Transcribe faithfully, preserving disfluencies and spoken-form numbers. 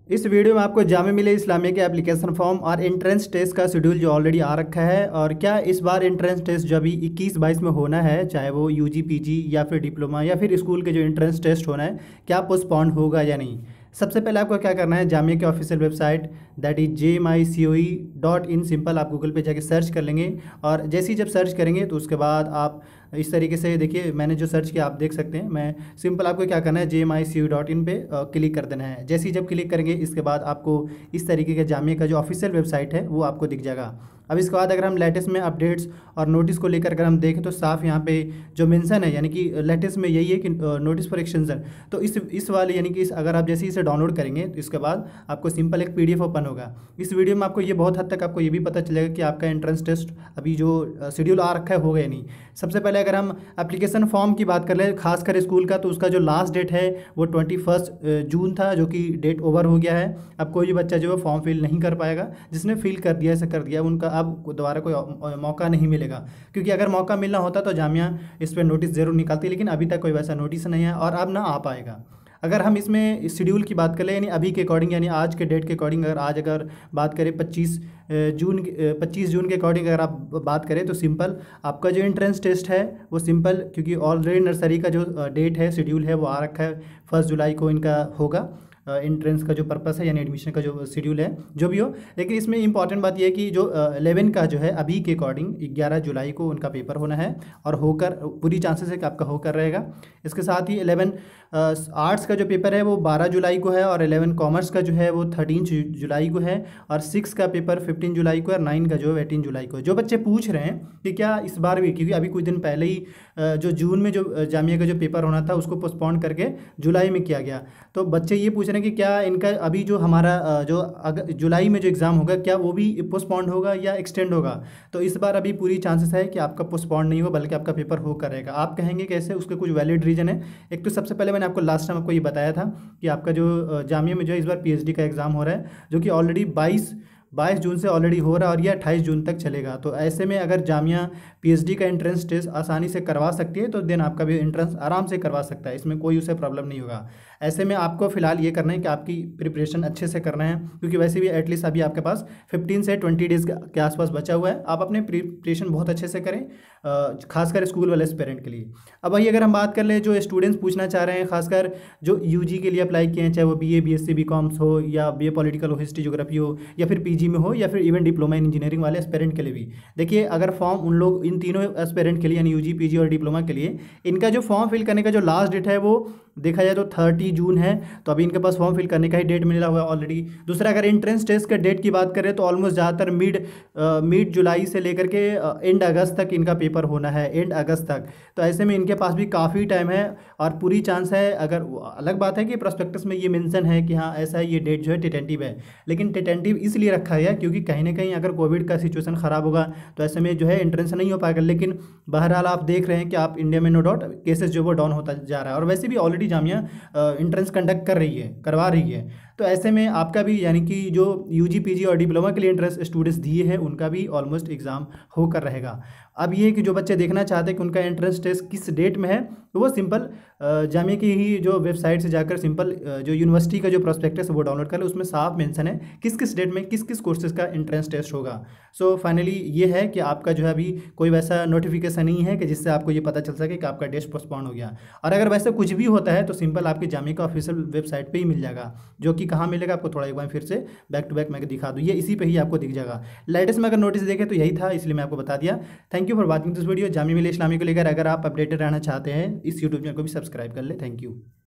इस वीडियो में आपको जामिया मिलिया इस्लामिया के एप्लीकेशन फॉर्म और एंट्रेंस टेस्ट का शेड्यूल जो ऑलरेडी आ रखा है, और क्या इस बार एंट्रेंस टेस्ट जो अभी इक्कीस बाईस में होना है, चाहे वो यूजी पीजी या फिर डिप्लोमा या फिर स्कूल के जो एंट्रेंस टेस्ट होना है, क्या पोस्टपोन होगा या नहीं। सबसे पहले आपको क्या करना है, जामिया के official website that is J M I C O E dot in simple आप गूगल पे जाके सर्च कर लेंगे। और जैसे ही जब सर्च करेंगे तो उसके बाद आप इस तरीके से देखिए, मैंने जो सर्च किया आप देख सकते हैं। मैं सिंपल आपको क्या करना है, जे M I C O dot in पे क्लिक कर देना है। जैसे ही जब क्लिक करेंगे इसके बाद आपको इस तरीके के जामिया का जो ऑफिशियल वेबसाइट है वो आपको दिख जाएगा। अब इसके बाद अगर हम लेटेस्ट में अपडेट्स और नोटिस को लेकर अगर हम देखें तो साफ यहाँ पे जो मेंशन है, यानी कि लेटेस्ट में यही है कि नोटिस फॉर एक्सटेंशन। तो इस इस वाले यानी कि इस अगर आप जैसे इसे डाउनलोड करेंगे तो इसके बाद आपको सिंपल एक पीडीएफ ओपन होगा। इस वीडियो में आपको ये बहुत हद तक आपको ये भी पता चलेगा कि आपका एंट्रेंस टेस्ट अभी जो शेड्यूल आ रखा है होगा या नहीं। सबसे पहले अगर हम एप्लीकेशन फॉर्म की बात कर ले, खासकर स्कूल का, तो उसका जो लास्ट डेट है वो ट्वेंटी फर्स्ट जून था, जो कि डेट ओवर हो गया है। अब कोई भी बच्चा जो है फॉर्म फिल नहीं कर पाएगा, जिसने फिल कर दिया ऐसा कर दिया उनका अब दोबारा कोई मौका नहीं मिलेगा। क्योंकि अगर मौका मिलना होता तो जामिया इस पर नोटिस ज़रूर निकालती, लेकिन अभी तक कोई वैसा नोटिस नहीं है और अब ना आ पाएगा। अगर हम इसमें शेड्यूल की बात करें, यानी अभी के अकॉर्डिंग, यानी आज के डेट के अकॉर्डिंग, अगर आज अगर बात करें पच्चीस जून पच्चीस जून के अकॉर्डिंग अगर आप बात करें तो सिंपल आपका जो एंट्रेंस टेस्ट है वो सिंपल, क्योंकि ऑलरेडी नर्सरी का जो डेट है शेड्यूल है वो आ रखा है, फर्स्ट जुलाई को इनका होगा एंट्रेंस का जो पर्पस है, यानी एडमिशन का जो शेड्यूल है जो भी हो। लेकिन इसमें इंपॉर्टेंट बात यह है कि जो इलेवन का जो है अभी के अकॉर्डिंग ग्यारह जुलाई को उनका पेपर होना है और होकर पूरी चांसेस है कि आपका होकर रहेगा। इसके साथ ही इलेवन आर्ट्स का जो पेपर है वो बारह जुलाई को है, और इलेवन कॉमर्स का जो है वो थर्टीन जुलाई को है, और सिक्स का पेपर फिफ्टीन जुलाई को है, और नाइन का जो है एटीन जुलाई को। जो बच्चे पूछ रहे हैं कि क्या इस बार भी, क्योंकि अभी कुछ दिन पहले ही जो जून में जो जामिया का जो पेपर होना था उसको पोस्टपोन करके जुलाई में किया गया, तो बच्चे ये पूछ रहे हैं कि क्या इनका अभी जो हमारा जो जुलाई में जो एग्ज़ाम होगा क्या वो भी पोस्टपोन होगा या एक्सटेंड होगा। तो इस बार अभी पूरी चांसेस है कि आपका पोस्टपोन नहीं होगा, बल्कि आपका पेपर हो करेगा। आप कहेंगे कैसे, उसके कुछ वैलिड रीज़न है। एक तो सबसे पहले मैंने आपको लास्ट टाइम आपको ये बताया था कि आपका जो जामिया में जो इस बार पीएचडी का एग्ज़ाम हो रहा है, जो कि ऑलरेडी बाईस बाईस जून से ऑलरेडी हो रहा है और ये अट्ठाईस जून तक चलेगा। तो ऐसे में अगर जामिया पीएचडी का एंट्रेंस टेस्ट आसानी से करवा सकती है तो देन आपका भी एंट्रेंस आराम से करवा सकता है, इसमें कोई उसे प्रॉब्लम नहीं होगा। ऐसे में आपको फिलहाल ये करना है कि आपकी प्रिपरेशन अच्छे से करना है, क्योंकि वैसे भी एटलीस्ट अभी आपके पास फिफ्टीन से ट्वेंटी डेज़ के आसपास बचा हुआ है। आप अपने प्रिपरेशन बहुत अच्छे से करें, खासकर स्कूल वाले पेरेंट के लिए। अब वही अगर हम बात कर ले, जो स्टूडेंट्स पूछना चाह रहे हैं, खासकर जो यूजी के लिए अप्लाई किए हैं, चाहे वो बीए बीएससी बीकॉम्स हो या बीए पॉलिटिकल हो, हिस्ट्री ज्योग्राफी हो, या फिर पीजी में हो, या फिर इवन डिप्लोमा इन इंजीनियरिंग वाले एस्पेरेंट के लिए भी देखिए, अगर फॉर्म उन लोग इन तीनों एस्पेरेंट के लिए, यानी यूजी पीजी और डिप्लोमा के लिए, इनका जो फॉर्म फिल करने का जो लास्ट डेट है वो देखा जाए तो थर्टी जून है। तो अभी इनके पास फॉर्म फिल करने का ही डेट मिला हुआ है ऑलरेडी। दूसरा, अगर एंट्रेंस टेस्ट के डेट की बात करें तो ऑलमोस्ट ज़्यादातर मिड मिड जुलाई से लेकर के एंड अगस्त तक इनका पेपर होना है, एंड अगस्त तक। तो ऐसे में इनके पास भी काफ़ी टाइम है और पूरी चांस है। अगर अलग बात है कि प्रोस्पेक्टस में ये मेंशन है कि हाँ ऐसा है, ये डेट जो है टेटेंटिव है, लेकिन टेटेंटिव इसलिए रखा गया क्योंकि कहीं ना कहीं अगर कोविड का सिचुएशन ख़राब होगा तो ऐसे में जो है एंट्रेंस नहीं हो पाएगा। लेकिन बहरहाल आप देख रहे हैं कि आप इंडिया में नो डाउट केसेस जो वो डाउन होता जा रहा है, और वैसे भी ऑलरेडी जामिया एंट्रेंस कंडक्ट कर रही है, करवा रही है। तो ऐसे में आपका भी, यानी कि जो यूजी पीजी और डिप्लोमा के लिए एंट्रेंस स्टूडेंट्स दिए हैं उनका भी ऑलमोस्ट एग्ज़ाम होकर रहेगा। अब ये कि जो बच्चे देखना चाहते हैं कि उनका एंट्रेंस टेस्ट किस डेट में है, तो वो सिंपल जामिया की ही जो वेबसाइट से जाकर सिंपल जो यूनिवर्सिटी का जो प्रोस्पेक्टस है वो डाउनलोड कर ले, उसमें साफ मेंशन है किस किस डेट में किस किस कोर्सेज का एंट्रेंस टेस्ट होगा। सो फाइनली ये है कि आपका जो है अभी कोई वैसा नोटिफिकेशन नहीं है कि जिससे आपको ये पता चल सके कि आपका टेस्ट पोस्टपोन हो गया। और अगर वैसा कुछ भी होता है तो सिंपल आपकी जामिया का ऑफिशियल वेबसाइट पर ही मिल जाएगा, जो कि कहाँ मिलेगा आपको थोड़ा एक बार फिर से बैक टू बैक मैं दिखा दूँ, ये इसी पे ही आपको दिख जाएगा। लेटेस्ट में अगर नोटिस देखें तो यही था, इसलिए मैं आपको बता दिया। Thank you for watching this video. Jamia Millia Islamia को लेकर अगर आप अपडेटेड रहना चाहते हैं इस यूट्यूब चैनल को भी सब्सक्राइब कर ले। Thank you.